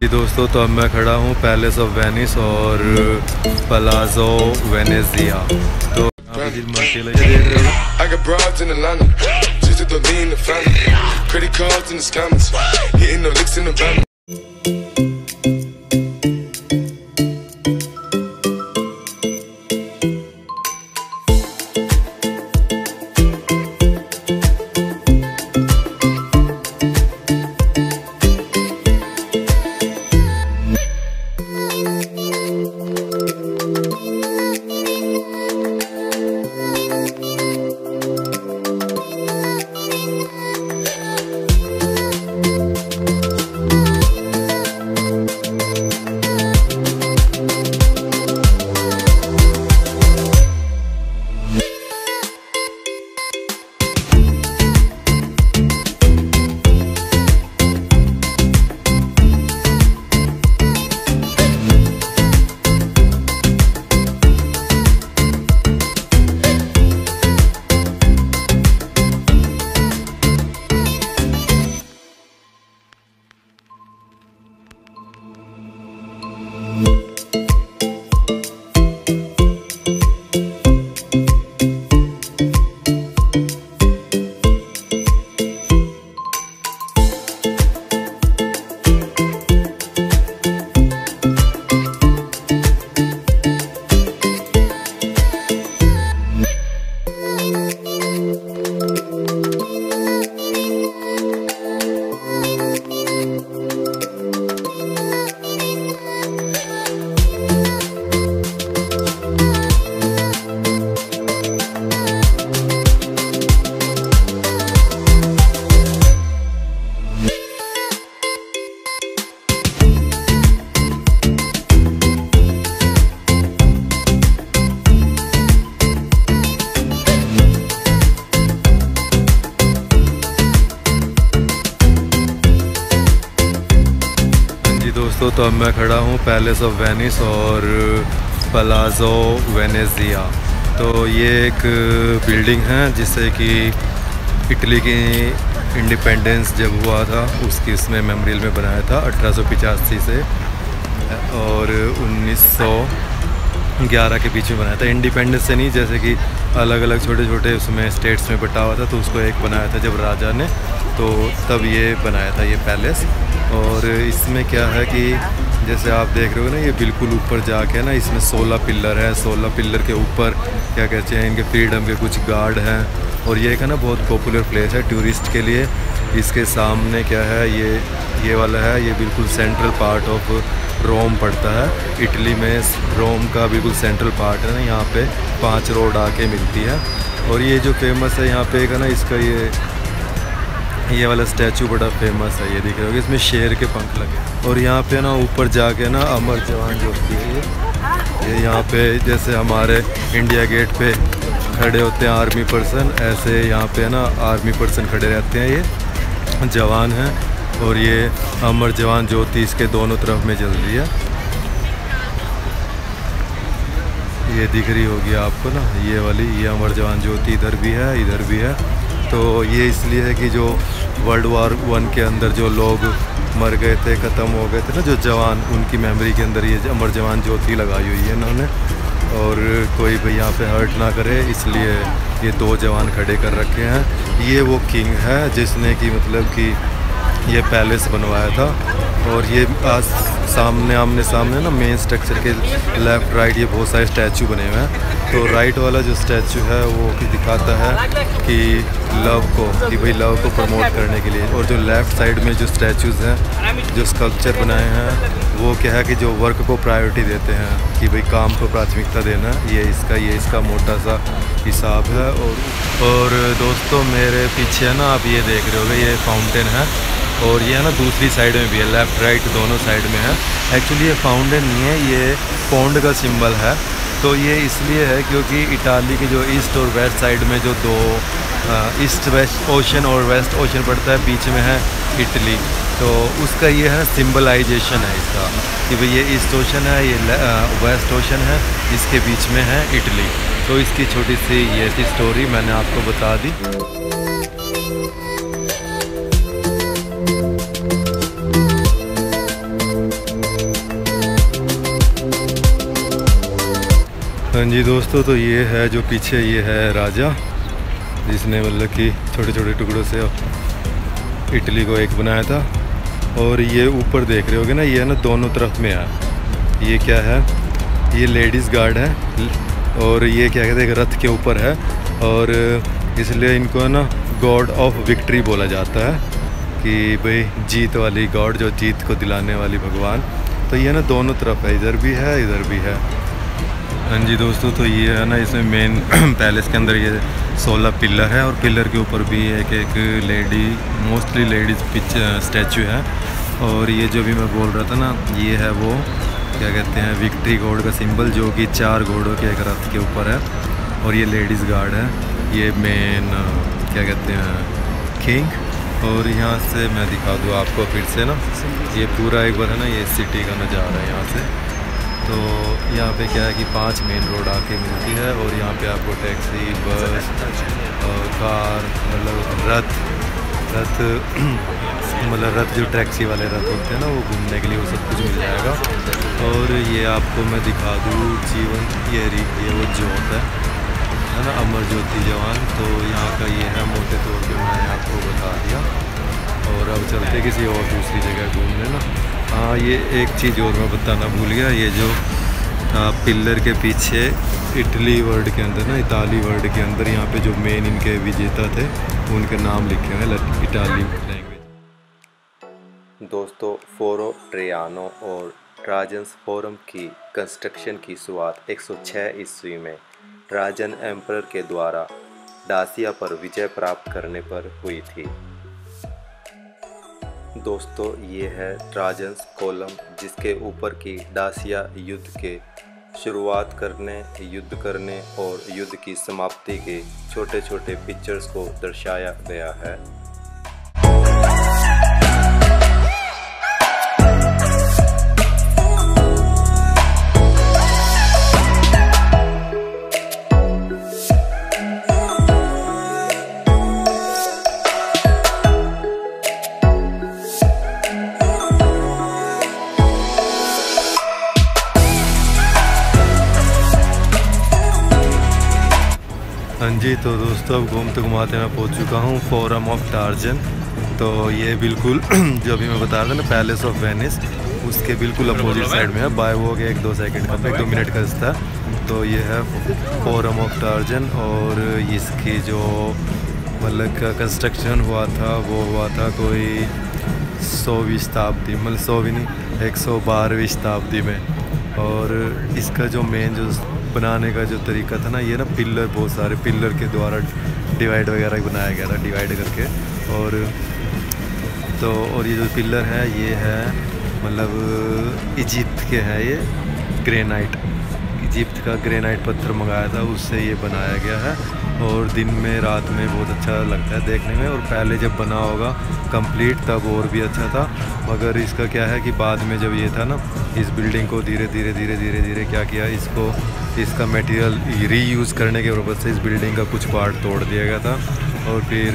जी दोस्तों, तो अब मैं खड़ा हूँ पैलेस ऑफ वेनिस और पलाज़ो वेनेजिया। तो तो अब मैं खड़ा हूँ पैलेस ऑफ वेनिस और पलाज़ो वेनेजिया। तो ये एक बिल्डिंग है जिससे कि इटली की इंडिपेंडेंस जब हुआ था उसकी इसमें मेमोरियल में बनाया था 1885 से और 1911 के बीच में बनाया था। इंडिपेंडेंस से नहीं, जैसे कि अलग अलग छोटे छोटे उसमें स्टेट्स में बटा हुआ था तो उसको एक बनाया था जब राजा ने, तो तब ये बनाया था ये पैलेस। और इसमें क्या है कि जैसे आप देख रहे हो ना, ये बिल्कुल ऊपर जाके ना इसमें 16 पिलर है। 16 पिलर के ऊपर क्या कहते हैं, इनके फ्रीडम के कुछ गार्ड हैं। और ये एक है ना बहुत पॉपुलर प्लेस है टूरिस्ट के लिए। इसके सामने क्या है, ये वाला है, ये बिल्कुल सेंट्रल पार्ट ऑफ रोम पड़ता है। इटली में रोम का बिल्कुल सेंट्रल पार्ट है ना, यहाँ पे 5 रोड आके मिलती है। और ये जो फेमस है यहाँ पे एक है ना, इसका ये वाला स्टैचू बड़ा फेमस है, ये दिख रहे हो, इसमें शेर के पंख लगे। और यहाँ पे ना ऊपर जाके ना अमर जवान ज्योति है ये यहाँ पे जैसे हमारे इंडिया गेट पे खड़े होते हैं आर्मी पर्सन, ऐसे यहाँ पे ना आर्मी पर्सन खड़े रहते हैं, ये जवान हैं। और ये अमर जवान ज्योति इसके दोनों तरफ में जल रही है, ये दिख रही होगी आपको ना, ये वाली, ये अमर जवान ज्योति इधर भी है, इधर भी है। तो ये इसलिए है कि जो वर्ल्ड वॉर 1 के अंदर जो लोग मर गए थे, ख़त्म हो गए थे ना जो जवान, उनकी मेमोरी के अंदर ये अमर जवान ज्योति लगाई हुई है इन्होंने। और कोई भी यहाँ पे हर्ट ना करे इसलिए ये 2 जवान खड़े कर रखे हैं। ये वो किंग है जिसने कि मतलब कि ये पैलेस बनवाया था। और ये आज सामने आमने सामने ना मेन स्ट्रक्चर के लेफ़्ट राइट ये बहुत सारे स्टैचू बने हुए हैं। तो राइट वाला जो स्टैचू है वो दिखाता है कि लव को, कि भाई लव को प्रमोट करने के लिए। और जो लेफ़्ट साइड में जो स्टैचूज़ हैं, जो स्कल्पचर बनाए हैं, वो क्या है कि जो वर्क को प्रायोरिटी देते हैं, कि भाई काम को प्राथमिकता देना, ये इसका मोटा सा हिसाब है। और दोस्तों मेरे पीछे है ना, आप ये देख रहे होगे, ये फाउंटेन है। और ये है ना दूसरी साइड में भी है, लेफ़्ट राइट दोनों साइड में है। एक्चुअली ये फाउंटेन नहीं है, ये पौंड का सिंबल है। तो ये इसलिए है क्योंकि इटाली की जो ईस्ट और वेस्ट साइड में जो 2 ईस्ट वेस्ट ओशन और वेस्ट ओशन पड़ता है, बीच में है इटली। तो उसका ये है सिंबलाइजेशन है इसका, कि भाई ये ईस्ट ओशन है, ये वेस्ट ओशन है, इसके बीच में है इटली। तो इसकी छोटी सी ये थी स्टोरी, मैंने आपको बता दी। हाँ जी दोस्तों, तो ये है जो पीछे ये है राजा, जिसने मतलब कि छोटे छोटे टुकड़ों से इटली को एक बनाया था। और ये ऊपर देख रहे होगे ना, ये है ना दोनों तरफ में है। ये क्या है, ये लेडीज़ गार्ड है और ये क्या कहते हैं एक रथ के ऊपर है, और इसलिए इनको है ना गॉड ऑफ विक्ट्री बोला जाता है कि भाई जीत वाली गॉड, जो जीत को दिलाने वाली भगवान। तो ये ना दोनों तरफ है, इधर भी है इधर भी है। हाँ जी दोस्तों, तो ये है ना इसमें मेन पैलेस के अंदर ये 16 पिलर है और पिलर के ऊपर भी एक लेडी, मोस्टली लेडीज़ स्टैचू है। और ये जो भी मैं बोल रहा था ना, ये है वो क्या कहते हैं विक्ट्री गॉड का सिंबल, जो कि 4 घोड़ों के एक रथ के ऊपर है। और ये लेडीज़ गार्ड है, ये मेन क्या कहते हैं किंग। और यहाँ से मैं दिखा दूँ आपको फिर से ना, ये पूरा एक बार है ना ये सिटी का नज़ारा है यहाँ से। तो यहाँ पे क्या है कि 5 मेन रोड आके मिलती है और यहाँ पे आपको टैक्सी, बस, कार, मतलब रथ मतलब रथ जो टैक्सी वाले रथ होते हैं ना, वो घूमने के लिए वो सब कुछ मिल जाएगा। और ये आपको मैं दिखा दूँ जीवन, ये वो जोत है ना, अमर ज्योति जवान। तो यहाँ का ये है मोटे तौर पे मैंने आपको बता दिया। और अब चलते किसी और दूसरी जगह घूमने ना। हाँ, ये एक चीज़ और मैं बताना भूल गया, ये जो पिलर के पीछे इटली वर्ड के अंदर ना, इताली वर्ड के अंदर यहाँ पे जो मेन इनके विजेता थे उनके नाम लिखे हैं इटाली लैंग्वेज। दोस्तों, फोरो ट्रेयानो और ट्राजन्स फोरम की कंस्ट्रक्शन की शुरुआत 106 ईस्वी में ट्राजन एम्परर के द्वारा डासिया पर विजय प्राप्त करने पर हुई थी। दोस्तों, ये है ट्राजन्स कोलम, जिसके ऊपर की डासिया युद्ध के शुरुआत करने, युद्ध करने और युद्ध की समाप्ति के छोटे छोटे पिक्चर्स को दर्शाया गया है। हाँ जी, तो दोस्तों अब घूमते घुमाते मैं पहुंच चुका हूँ फोरम ऑफ टार्जन। तो ये बिल्कुल जो अभी मैं बता रहा था ना पैलेस ऑफ वेनिस, उसके बिल्कुल अपोजिट साइड में है। बाय वो गया 1-2 सेकंड का, 1-2 मिनट का रास्ता। तो ये है फोरम ऑफ टार्जन और इसकी जो मतलब का कंस्ट्रक्शन हुआ था वो हुआ था कोई 100वीं शताब्दी, मतलब 100वीं नहीं 112वीं शताब्दी में। और इसका जो मेन जो बनाने का जो तरीका था ना, ये ना पिलर, बहुत सारे पिलर के द्वारा डिवाइड वगैरह बनाया गया था, डिवाइड करके। और ये जो पिलर है ये है मतलब इजिप्ट के हैं, ये ग्रेनाइट, इजिप्ट का ग्रेनाइट पत्थर मंगाया था, उससे ये बनाया गया है। और दिन में रात में बहुत अच्छा लगता है देखने में। और पहले जब बना होगा कंप्लीट तब और भी अच्छा था, मगर इसका क्या है कि बाद में जब ये था ना, इस बिल्डिंग को धीरे धीरे क्या किया, इसका मटेरियल रीयूज़ करने के पर्पज़ से इस बिल्डिंग का कुछ पार्ट तोड़ दिया गया था। और फिर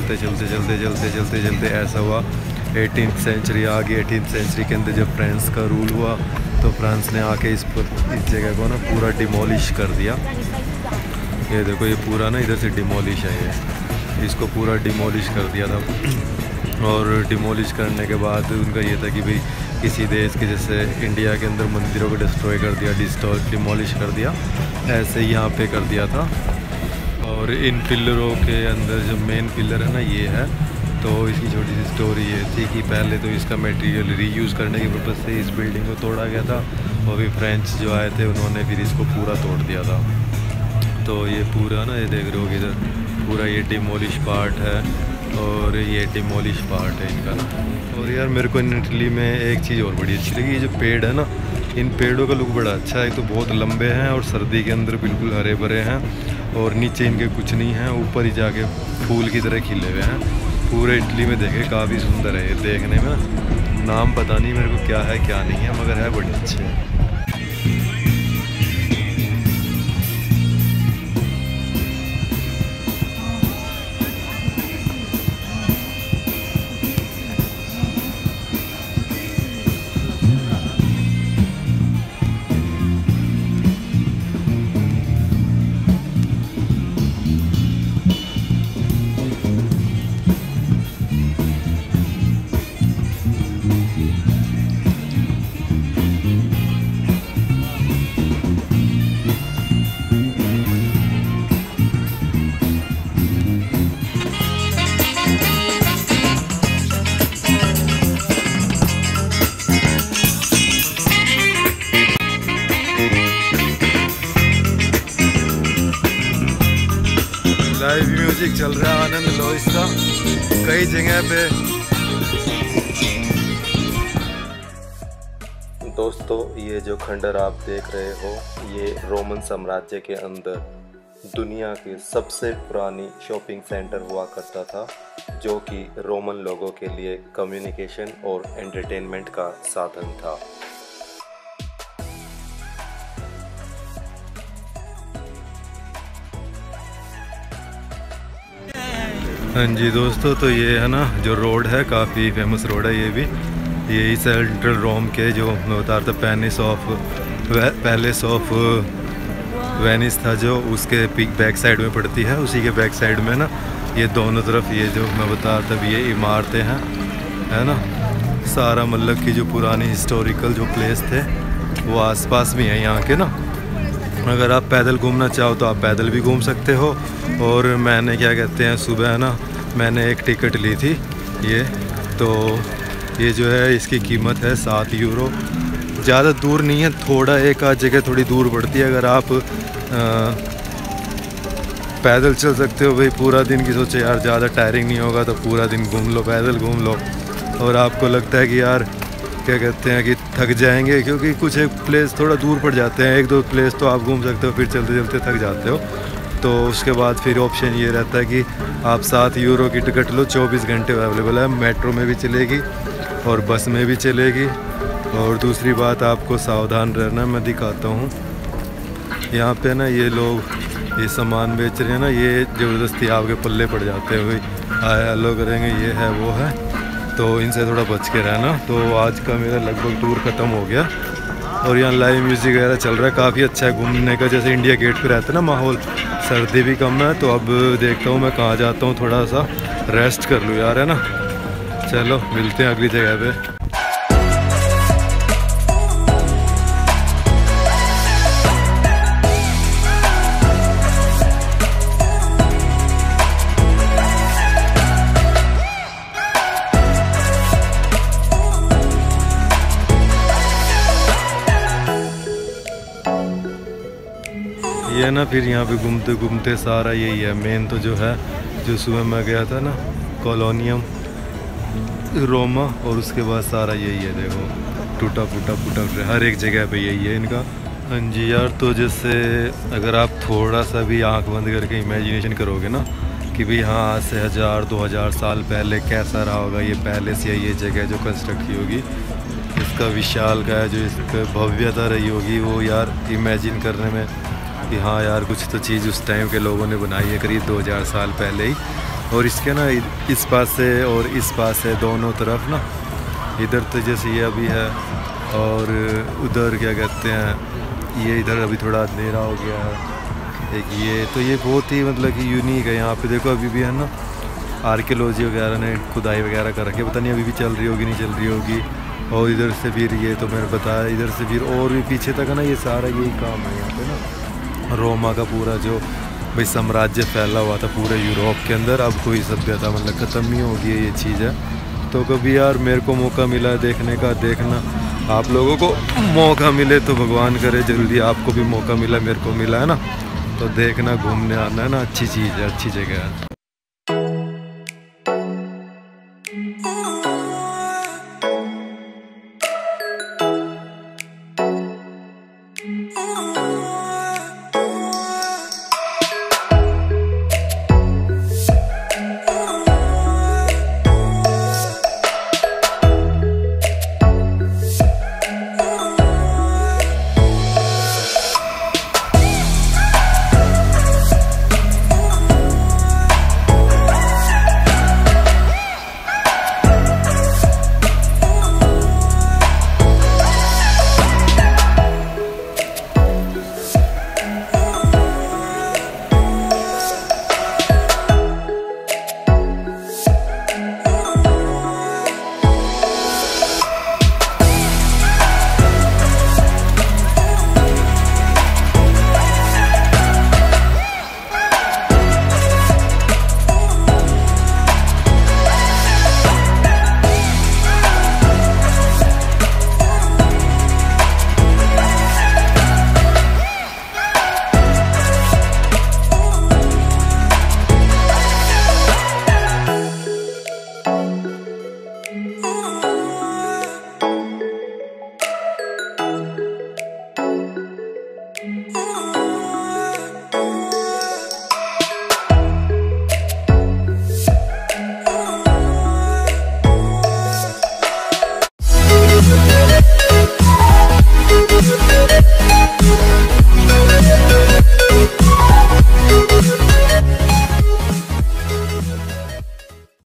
चलते ऐसा हुआ 18th सेंचुरी आ गई। 18th सेंचुरी के अंदर जब फ्रांस का रूल हुआ तो फ्रांस ने आके इस जगह को ना पूरा डिमोलिश कर दिया। ये देखो, ये पूरा ना इधर से डिमोलिश है, ये इसको पूरा डिमोलिश कर दिया था। और डिमोलिश करने के बाद उनका ये था कि भाई किसी देश के जैसे इंडिया के अंदर मंदिरों को डिस्ट्रॉय कर दिया, डिमोलिश कर दिया, ऐसे यहाँ पे कर दिया था। और इन पिलरों के अंदर जो मेन पिलर है ना ये है, तो इसकी छोटी सी स्टोरी ये थी कि पहले तो इसका मटेरियल रीयूज़ करने के पर्पज़ से इस बिल्डिंग को तोड़ा गया था, और भी फ्रेंच जो आए थे उन्होंने फिर इसको पूरा तोड़ दिया था। तो ये पूरा ना, ये देख रहे हो इधर पूरा ये डिमोलिश पार्ट है और ये डिमोलिश पार्ट है इनका ना। और यार मेरे को इन इटली में एक चीज़ और बड़ी अच्छी लगी, ये जो पेड़ है ना, इन पेड़ों का लुक बड़ा अच्छा है। तो बहुत लंबे हैं और सर्दी के अंदर बिल्कुल हरे भरे हैं, और नीचे इनके कुछ नहीं है, ऊपर ही जाके फूल की तरह खिले हुए हैं। पूरे इटली में देखे काफ़ी सुंदर है ये देखने में। नाम पता नहीं मेरे को क्या है क्या नहीं है, मगर है बड़े अच्छे हैं। लाइव म्यूजिक चल रहा है, आनंद लो इसका कई जगह पे। दोस्तों ये जो खंडर आप देख रहे हो ये रोमन साम्राज्य के अंदर दुनिया के सबसे पुरानी शॉपिंग सेंटर हुआ करता था, जो कि रोमन लोगों के लिए कम्युनिकेशन और एंटरटेनमेंट का साधन था। हाँ जी दोस्तों, तो ये है ना जो रोड है, काफ़ी फेमस रोड है ये भी। यही सेंट्रल रोम के जो मैं बता रहा था पैलेस ऑफ वेनिस था, जो उसके बैक साइड में पड़ती है। उसी के बैक साइड में ना ये दोनों तरफ ये जो मैं बता रहा था ये इमारतें हैं, है ना। सारा मतलब कि जो पुरानी हिस्टोरिकल जो प्लेस थे वो आसपास भी हैं यहाँ के ना। अगर आप पैदल घूमना चाहो तो आप पैदल भी घूम सकते हो। और मैंने क्या कहते हैं सुबह ना मैंने एक टिकट ली थी ये, तो ये जो है इसकी कीमत है 7 यूरो। ज़्यादा दूर नहीं है, थोड़ा एक आध जगह थोड़ी दूर पड़ती है। अगर आप पैदल चल सकते हो भाई पूरा दिन की, सोचे यार ज़्यादा टायरिंग नहीं होगा तो पूरा दिन घूम लो, पैदल घूम लो। और आपको लगता है कि यार क्या कहते हैं कि थक जाएंगे, क्योंकि कुछ एक प्लेस थोड़ा दूर पड़ जाते हैं, 1-2 प्लेस तो आप घूम सकते हो, फिर चलते चलते थक जाते हो। तो उसके बाद फिर ऑप्शन ये रहता है कि आप 7 यूरो की टिकट लो, 24 घंटे अवेलेबल है। मेट्रो में भी चलेगी और बस में भी चलेगी। और दूसरी बात आपको सावधान रहना, मैं दिखाता हूँ यहाँ पे ना ये लोग ये सामान बेच रहे हैं ना, ये ज़बरदस्ती आपके पल्ले पड़ जाते हैं भाई, हाय हेलो करेंगे, ये है वो है, तो इनसे थोड़ा बच के रहना। तो आज का मेरा लगभग टूर ख़त्म हो गया और यहाँ लाइव म्यूज़िक वगैरह चल रहा है, काफ़ी अच्छा है घूमने का। जैसे इंडिया गेट पे रहता है ना माहौल, सर्दी भी कम है। तो अब देखता हूँ मैं कहाँ जाता हूँ, थोड़ा सा रेस्ट कर लूँ यार, है ना। चलो मिलते हैं अगली जगह पे। ये ना फिर यहाँ पे घूमते घूमते सारा यही है मेन, तो जो है जो सुबह मैं गया था ना कॉलोनियम रोमा, और उसके बाद सारा यही है, देखो टूटा फूटा हर एक जगह पे यही है इनका। हाँ जी यार, तो जैसे अगर आप थोड़ा सा भी आंख बंद करके इमेजिनेशन करोगे ना कि भाई हाँ आज से 1000-2000 साल पहले कैसा रहा होगा ये पैलेस या ये जगह जो कंस्ट्रक्ट की होगी, इसका विशाल का जो इसका भव्यता रही होगी, वो यार इमेजिन करने में कि हाँ यार कुछ तो चीज़ उस टाइम के लोगों ने बनाई है, करीब 2000 साल पहले ही। और इसके ना इस पास से और इस पास से दोनों तरफ ना, इधर तो जैसे ये अभी है और उधर क्या कहते हैं ये इधर अभी थोड़ा अंधेरा हो गया है एक ये, तो ये बहुत ही मतलब कि यूनिक है। यहाँ पे देखो अभी भी है ना आर्कियोलॉजी वगैरह ने खुदाई वगैरह कर रखी है, पता नहीं अभी भी चल रही होगी नहीं चल रही होगी। और इधर से फिर ये तो मैंने बताया, इधर से फिर और भी पीछे तक है ना, ये सारा यही काम है यहाँ पे ना। रोमा का पूरा जो भाई साम्राज्य फैला हुआ था पूरे यूरोप के अंदर, अब कोई सभ्यता मतलब ख़त्म ही हो गई है ये चीज़ है। तो कभी यार मेरे को मौका मिला देखने का, देखना आप लोगों को मौका मिले तो भगवान करे जल्दी आपको भी मौका मिला, मेरे को मिला है ना, तो देखना घूमने आना है ना, अच्छी चीज़ है, अच्छी जगह है।